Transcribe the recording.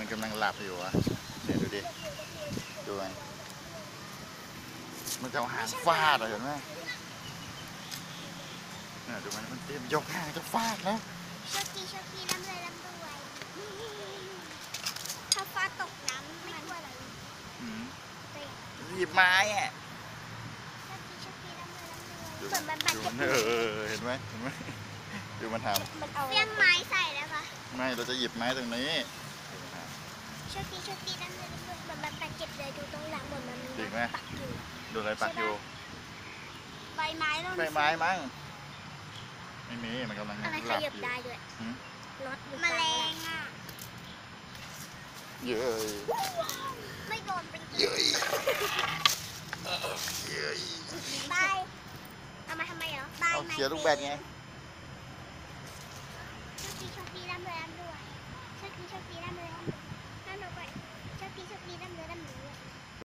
มันกำลังหลับอยู่อะเนี่ยดูดิดูไงมันจะเอาหางฟาดอะเห็นไหมเนี่ยดูมันเตรียมยกหางจะฟาดแล้วโชคีร่ำรวยถ้าฟ้าตกน้ำไม่กลัวเหรอหยิบไม้อะโชคีร่ำรวยเหมือนมันบาดเจ็บเห็นไหมดูมันทำเลี้ยงไม้ใส่แล้วปะไม่เราจะหยิบไม้ตรงนี้โชคีร่ำรวยเหมือนมันบาดเจ็บเลยดูตรงหลังเหมือนมันจริงไหมปักอยู่ดูอะไรปักอยู่ใบไม้ใบไม้มั้งไม่มีมันกำลังอะไรขยับได้ด้วยรถแมลงอ่ะเยอะไม่โดนเป็นเยอะใบเอามาทำไมเหรอใบเอาเขียนลูกแบดไงโชคีร่ำรวย